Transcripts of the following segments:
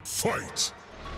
Fight!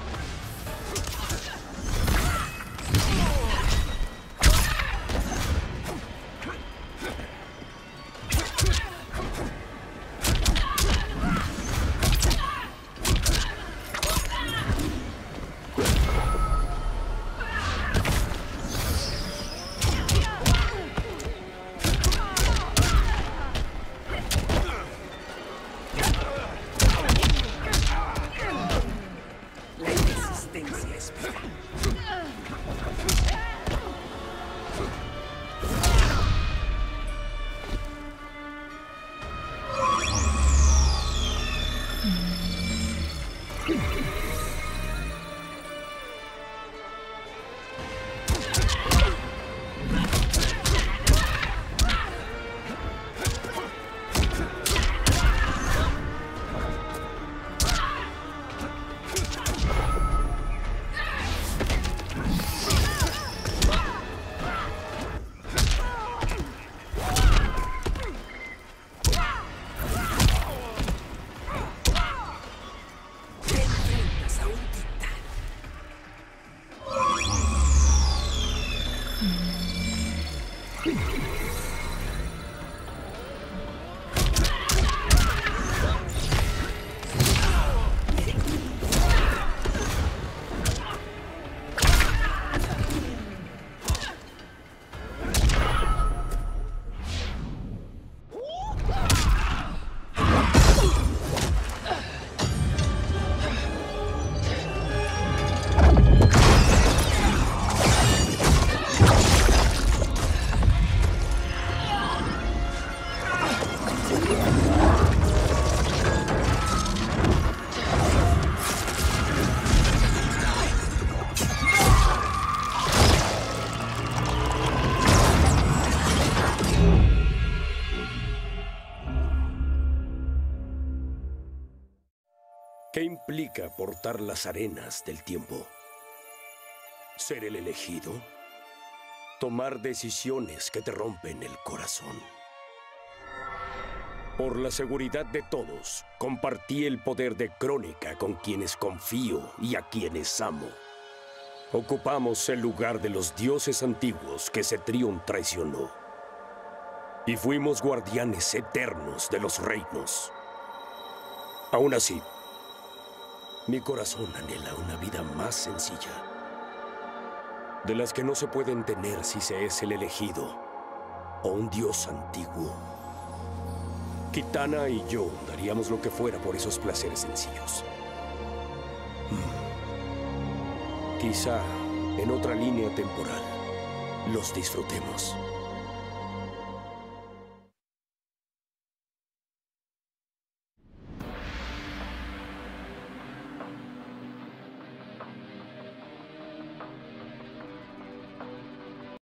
¿Qué implica portar las arenas del tiempo? ¿Ser el elegido? Tomar decisiones que te rompen el corazón. Por la seguridad de todos, compartí el poder de Crónica con quienes confío y a quienes amo. Ocupamos el lugar de los dioses antiguos que Cetrion traicionó. Y fuimos guardianes eternos de los reinos. Aún así, mi corazón anhela una vida más sencilla, de las que no se pueden tener si se es el elegido o un dios antiguo. Kitana y yo daríamos lo que fuera por esos placeres sencillos. Quizá en otra línea temporal los disfrutemos.